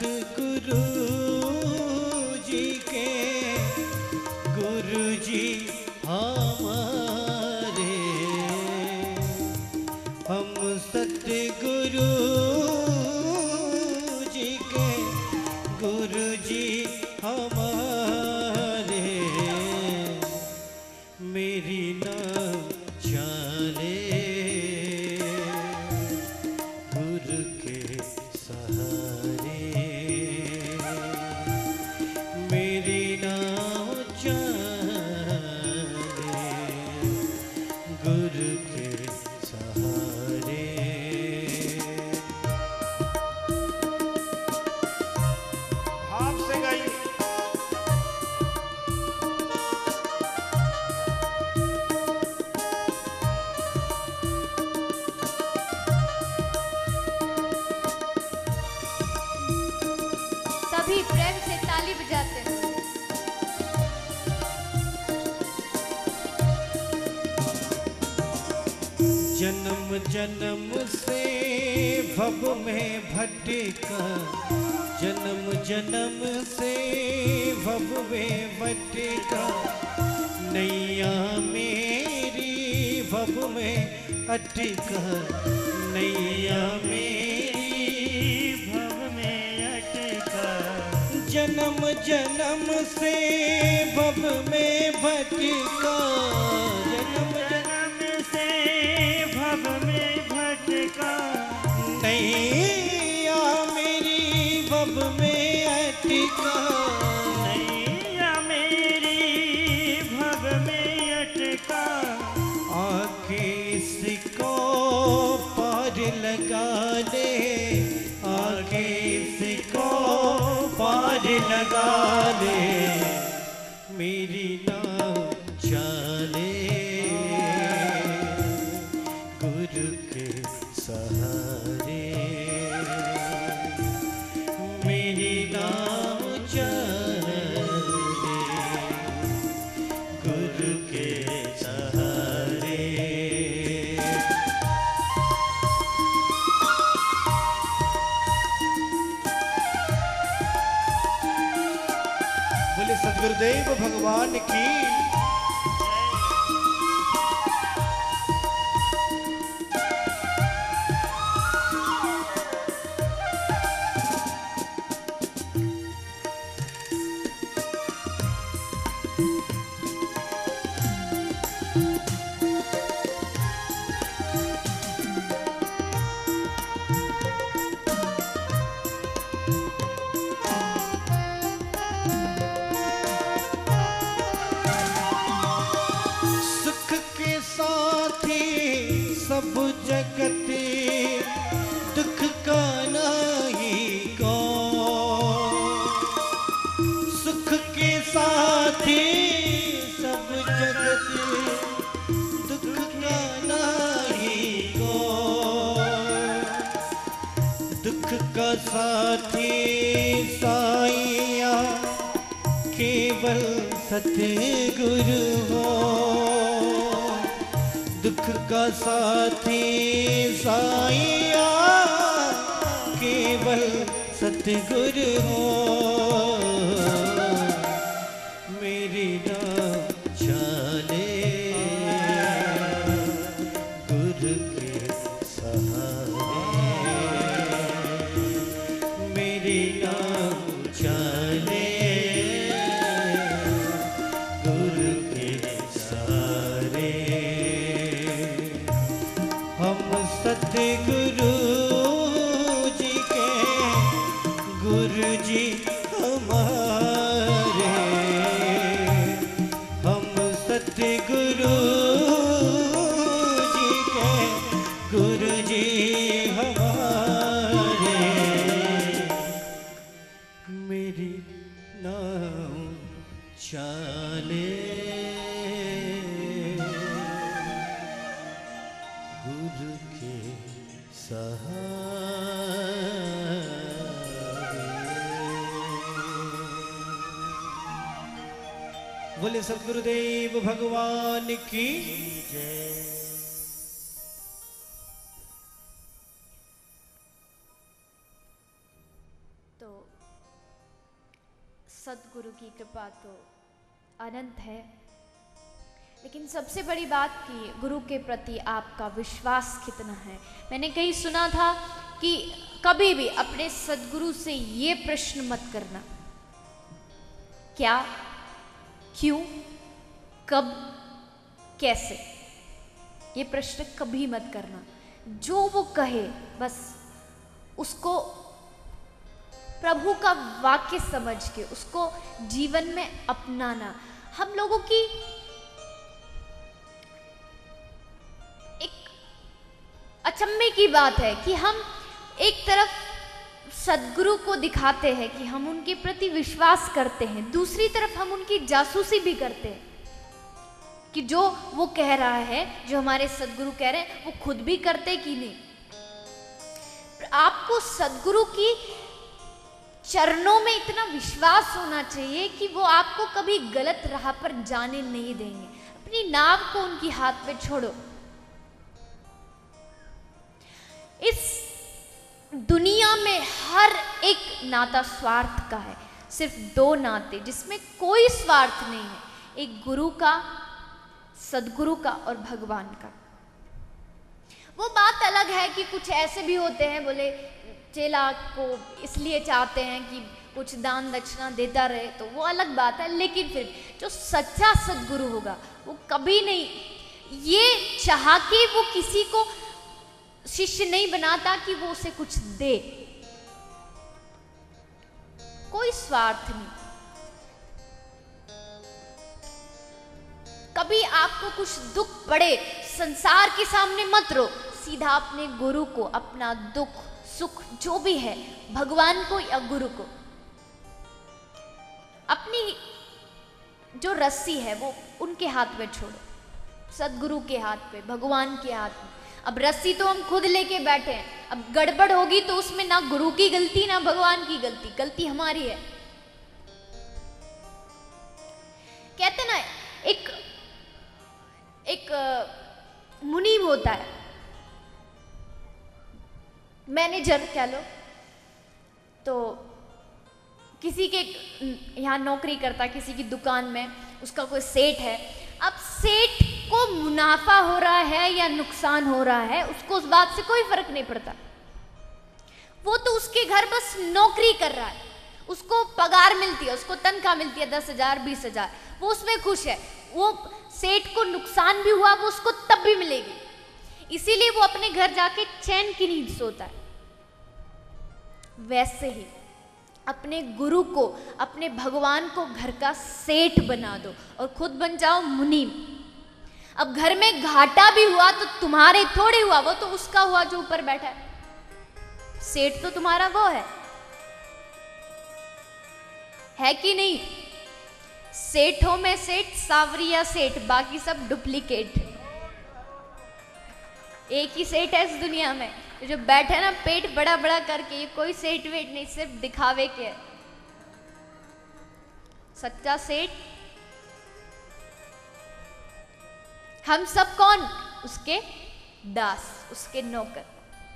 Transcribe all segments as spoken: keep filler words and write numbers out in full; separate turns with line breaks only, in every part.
सतगुरु जी के गुरु जी हमारे, हम सतगुरु जी के गुरु जी हमारे, मेरी नाम चाले गुरु के सहारे, मेरी नाम चाले गुरु के सहारे।
भाव से गाइए।
सभी प्रेम से ताली बजाते हैं।
जन्म जन्म से भव में भटका, जन्म जन्म से भव में भटका, नैया मेरी भव में अटका, नैया मेरी भव में अटका, जन्म जन्म से भव में भटका, जन्म जन्म से भव में भटका, नैया मेरी भव में अटका, नैया मेरी भव में अटका, आके इसको पार लगा दे, आके इसको पार लगा दे, मेरी नाव चाले गुरु के सहारे, मेरी नाव चाले गुरु के सहारे। बोले सद्गुरुदेव भगवान की। सब जगत दुख का नाही को, सुख के साथी सब जगत दुख का नाही को, दुख का साथी साईया केवल सतगुरु हो, दुख का साथी साईया केवल सतगुरु हो, मेरी नाम चाले गुरु के सहारे, मेरी नाम चाले गुरु के सहारे, हम सतगुरु जी के गुरु जी हमारे, हम सतगुरु जी के गुरु जी हमारे, मेरी नाम चाले गुरु के सहारे। बोले सद्गुरुदेव भगवान की जय।
तो सदगुरु की कृपा तो अनंत है, लेकिन सबसे बड़ी बात कि गुरु के प्रति आपका विश्वास कितना है। मैंने कहीं सुना था कि कभी भी अपने सदगुरु से ये प्रश्न मत करना, क्या, क्यों, कब, कैसे, ये प्रश्न कभी मत करना। जो वो कहे बस उसको प्रभु का वाक्य समझ के उसको जीवन में अपनाना। हम लोगों की एक अचंभे की बात है कि हम एक तरफ सदगुरु को दिखाते हैं कि हम उनके प्रति विश्वास करते हैं, दूसरी तरफ हम उनकी जासूसी भी करते हैं कि जो वो कह रहा है, जो हमारे सदगुरु कह रहे हैं, वो खुद भी करते कि नहीं। आपको सदगुरु की चरणों में इतना विश्वास होना चाहिए कि वो आपको कभी गलत राह पर जाने नहीं देंगे। अपनी नाव को उनकी हाथ में छोड़ो। इस दुनिया में हर एक नाता स्वार्थ का है, सिर्फ दो नाते जिसमें कोई स्वार्थ नहीं है, एक गुरु का, सदगुरु का और भगवान का। वो बात अलग है कि कुछ ऐसे भी होते हैं, बोले चेला को इसलिए चाहते हैं कि कुछ दान दक्षिणा देता रहे, तो वो अलग बात है। लेकिन फिर जो सच्चा सदगुरु होगा वो कभी नहीं ये चाह के वो किसी को शिष्य नहीं बनाता कि वो उसे कुछ दे, कोई स्वार्थ नहीं। कभी आपको कुछ दुख पड़े, संसार के सामने मत रो, सीधा अपने गुरु को अपना दुख सुख जो भी है, भगवान को या गुरु को, अपनी जो रस्सी है वो उनके हाथ में छोड़ो, सदगुरु के हाथ पे, भगवान के हाथ में। अब रस्सी तो हम खुद लेके बैठे हैं, अब गड़बड़ होगी तो उसमें ना गुरु की गलती ना भगवान की गलती, गलती हमारी है। कहते ना एक एक मुनीम होता है, मैनेजर कह लो, तो किसी के यहाँ नौकरी करता, किसी की दुकान में, उसका कोई सेठ है। अब सेठ को मुनाफा हो रहा है या नुकसान हो रहा है, उसको उस बात से कोई फर्क नहीं पड़ता। वो तो उसके घर बस नौकरी कर रहा है, उसको पगार मिलती है, उसको तनख्वाह मिलती है दस हजार बीस हजार, वो उसमें खुश है। वो सेठ को नुकसान भी हुआ वो उसको तब भी मिलेगी, इसीलिए वो अपने घर जाके चैन की नींद सोता है। वैसे ही अपने गुरु को, अपने भगवान को घर का सेठ बना दो और खुद बन जाओ मुनीम। अब घर में घाटा भी हुआ तो तुम्हारे थोड़े हुआ, वो तो उसका हुआ जो ऊपर बैठा है। सेठ तो तुम्हारा वो है, है कि नहीं? सेठों में सेठ सावरिया सेठ, बाकी सब डुप्लीकेट। एक ही सेठ है इस दुनिया में जो बैठे ना पेट बड़ा बड़ा करके, ये कोई सेठ वेठ नहीं, सिर्फ दिखावे के है। सच्चा सेठ हम सब कौन? उसके दास, उसके नौकर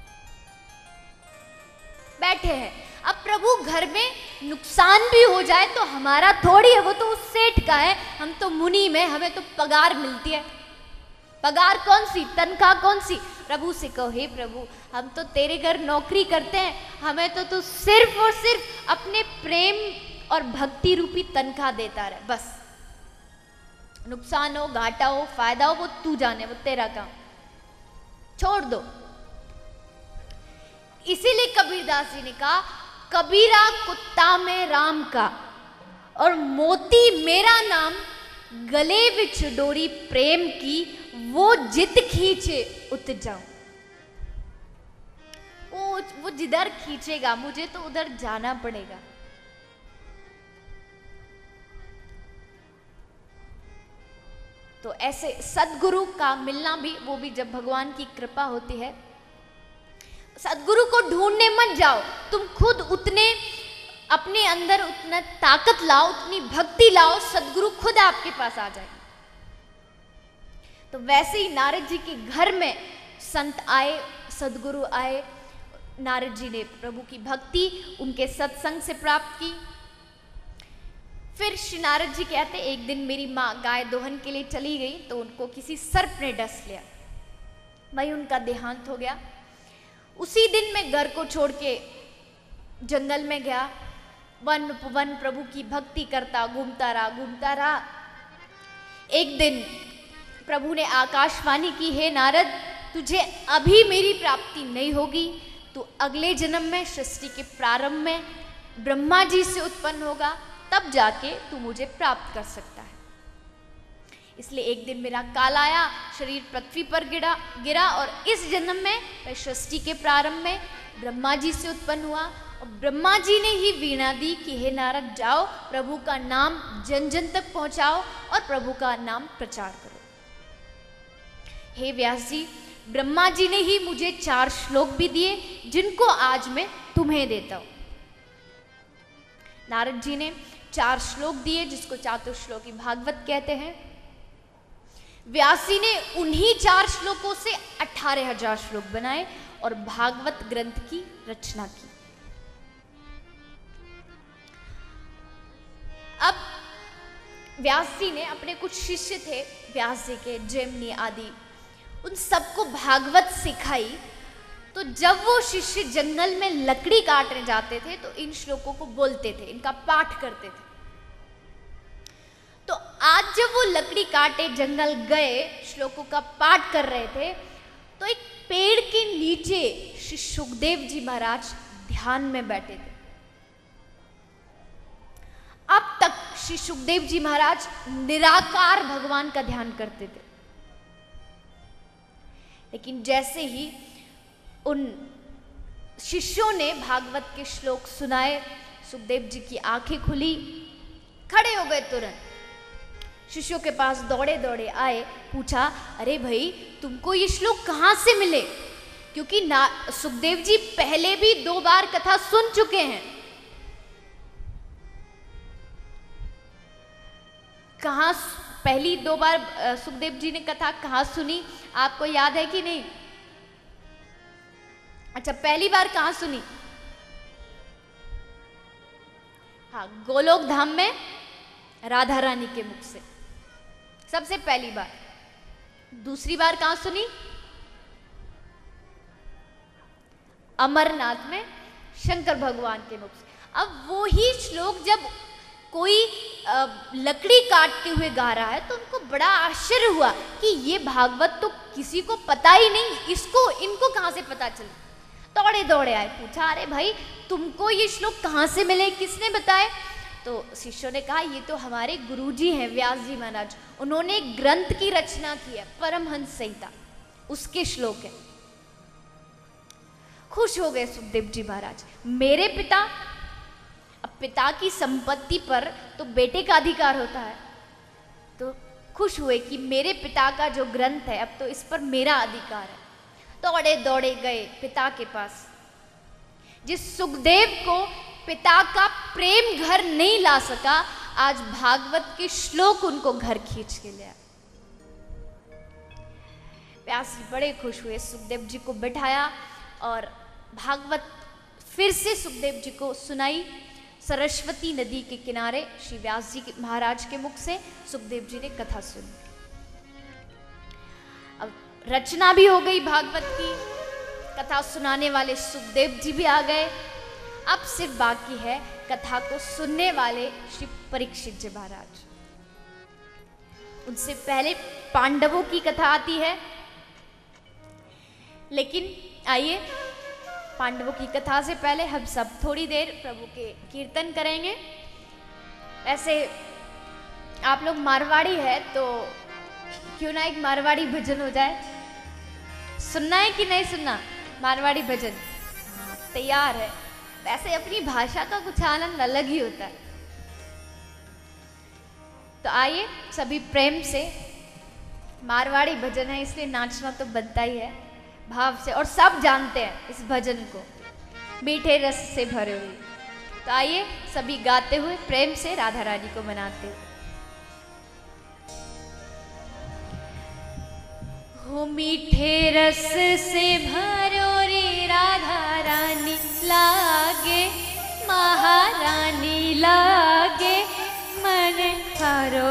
बैठे हैं। अब प्रभु घर में नुकसान भी हो जाए तो हमारा थोड़ी है, वो तो उस सेठ का है। हम तो मुनीम है, हमें तो पगार मिलती है। पगार कौन सी, तनख्वाह कौन सी? प्रभु से कहो, हे प्रभु हम तो तेरे घर नौकरी करते हैं, हमें तो तू सिर्फ और सिर्फ अपने प्रेम और भक्ति रूपी तनख्वाह देता रहे, बस। नुकसान हो, घाटा हो, फायदा हो, वो तू जाने, वो तेरा काम, छोड़ दो। इसीलिए कबीरदास जी ने कहा, कबीरा कुत्ता में राम का और मोती मेरा नाम, गले विच डोरी प्रेम की, वो जित खींचे उत जाऊं। वो वो जिधर खींचेगा मुझे तो उधर जाना पड़ेगा। तो ऐसे सदगुरु का मिलना भी, वो भी जब भगवान की कृपा होती है। सदगुरु को ढूंढने मत जाओ, तुम खुद उतने अपने अंदर उतना ताकत लाओ, उतनी भक्ति लाओ, सदगुरु खुद आपके पास आ जाएगा। तो वैसे ही नारद जी के घर में संत आए, सदगुरु आए। नारद जी ने प्रभु की भक्ति उनके सत्संग से प्राप्त की। फिर श्री नारद जी कहते, एक दिन मेरी माँ गाय दोहन के लिए चली गई तो उनको किसी सर्प ने डस लिया, वही उनका देहांत हो गया। उसी दिन मैं घर को छोड़ के जंगल में गया, वन वन प्रभु की भक्ति करता घूमता रहा घूमता रहा। एक दिन प्रभु ने आकाशवाणी की, हे नारद, तुझे अभी मेरी प्राप्ति नहीं होगी, तू अगले जन्म में सृष्टि के प्रारंभ में ब्रह्मा जी से उत्पन्न होगा, तब जाके तू मुझे प्राप्त कर सकता है। इसलिए एक दिन मेरा काल आया, शरीर पृथ्वी पर गिरा गिरा और इस जन्म में मैं सृष्टि के प्रारंभ में ब्रह्मा जी से उत्पन्न हुआ और ब्रह्मा जी ने ही वीणा दी कि हे नारद, जाओ प्रभु का नाम जन जन तक पहुंचाओ और प्रभु का नाम प्रचार करो। हे व्यास जी, ब्रह्मा जी ने ही मुझे चार श्लोक भी दिए जिनको आज मैं तुम्हें देता हूं। नारद जी ने चार श्लोक दिए जिसको चातुश्लोकी भागवत कहते हैं। व्यास जी ने उन्हीं चार श्लोकों से अठारह हजार श्लोक बनाए और भागवत ग्रंथ की रचना की। अब व्यास जी ने अपने कुछ शिष्य थे व्यास जी के, जैमिनी आदि, उन सबको भागवत सिखाई। तो जब वो शिष्य जंगल में लकड़ी काटने जाते थे तो इन श्लोकों को बोलते थे, इनका पाठ करते थे। तो आज जब वो लकड़ी काटे जंगल गए, श्लोकों का पाठ कर रहे थे, तो एक पेड़ के नीचे श्री सुखदेव जी महाराज ध्यान में बैठे थे। अब तक श्री सुखदेव जी महाराज निराकार भगवान का ध्यान करते थे, लेकिन जैसे ही उन शिष्यों ने भागवत के श्लोक सुनाए, सुखदेव जी की आंखें खुली, खड़े हो गए तुरंत। शिष्यों के पास दौड़े दौड़े आए, पूछा, अरे भाई तुमको ये श्लोक कहाँ से मिले? क्योंकि ना सुखदेव जी पहले भी दो बार कथा सुन चुके हैं। कहाँ पहली दो बार सुखदेव जी ने कथा कहाँ सुनी, आपको याद है कि नहीं? अच्छा, पहली बार कहाँ सुनी? हाँ, गोलोक धाम में राधा रानी के मुख से सबसे पहली बार। दूसरी बार कहाँ सुनी? अमरनाथ में शंकर भगवान के मुख से। अब वो ही श्लोक जब कोई लकड़ी काटते हुए गा रहा है तो उनको बड़ा आश्चर्य हुआ कि ये भागवत तो किसी को पता ही नहीं, इसको इनको कहाँ से पता चला। दौड़े दौड़े आए, पूछा, अरे भाई तुमको ये श्लोक कहाँ से मिले, किसने बताए? तो शिष्यों ने कहा, ये तो हमारे गुरुजी हैं व्यास जी महाराज, उन्होंने एक ग्रंथ की रचना की है, परमहंस संहिता, उसके श्लोक है। खुश हो गए सुखदेव जी महाराज, मेरे पिता, अब पिता की संपत्ति पर तो बेटे का अधिकार होता है, तो खुश हुए कि मेरे पिता का जो ग्रंथ है अब तो इस पर मेरा अधिकार है। दौड़े दौड़े गए पिता के पास। जिस सुखदेव को पिता का प्रेम घर नहीं ला सका, आज भागवत के श्लोक उनको घर खींच के लिया। व्यास जी बड़े खुश हुए, सुखदेव जी को बिठाया और भागवत फिर से सुखदेव जी को सुनाई। सरस्वती नदी के किनारे श्री व्यास जी महाराज के मुख से सुखदेव जी ने कथा सुनी। अब रचना भी हो गई भागवत की, कथा सुनाने वाले सुखदेव जी भी आ गए। अब सिर्फ बाकी है कथा को सुनने वाले श्री परीक्षित जी महाराज। उनसे पहले पांडवों की कथा आती है, लेकिन आइए पांडवों की कथा से पहले हम सब थोड़ी देर प्रभु के कीर्तन करेंगे। वैसे आप लोग मारवाड़ी है तो क्यों ना एक मारवाड़ी भजन हो जाए। सुनना है कि नहीं सुनना मारवाड़ी भजन? तैयार है। वैसे अपनी भाषा का कुछ आनंद अलग ही होता है। तो आइए सभी प्रेम से, मारवाड़ी भजन है इसलिए नाचना तो बनता ही है भाव से, और सब जानते हैं इस भजन को, मीठे रस से भरे हुए। तो आइए सभी गाते हुए प्रेम से राधा रानी को मनाते हुए। हो मीठे रस से भरो रे राधा रानी, लागे महारानी लागे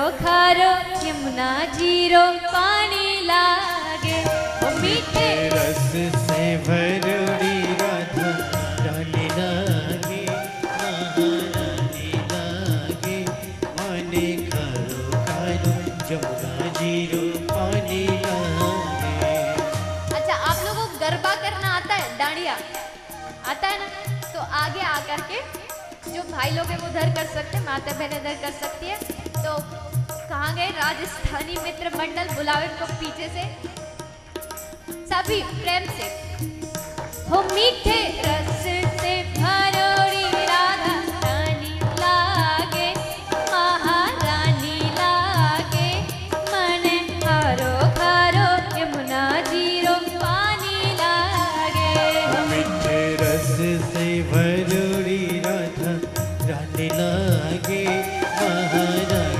खारो यमुना जीरो पानी लागे। ओ मीठे
रस से भरोड़ी राधा रानी लागे, महारानी लागे, माने खारो खारो जमुना जीरो पानी लागे।
अच्छा, आप लोगों को गरबा करना आता है? डांडिया आता है ना? तो आगे आकर के जो भाई लोग हैं वो उधर कर सकते हैं, माता बहन इधर कर सकती है। तो कहाँ गए राजस्थानी मित्र मंडल? बुलावे को पीछे से सभी प्रेम से। हो मीठे रस से भरोड़ी राधा रानी लागे, महारानी लागे, मन खारो खारो यमुना जीरो पानी लागे।
मीठे रस से भरोड़ी राधा रानी लागे, महारानी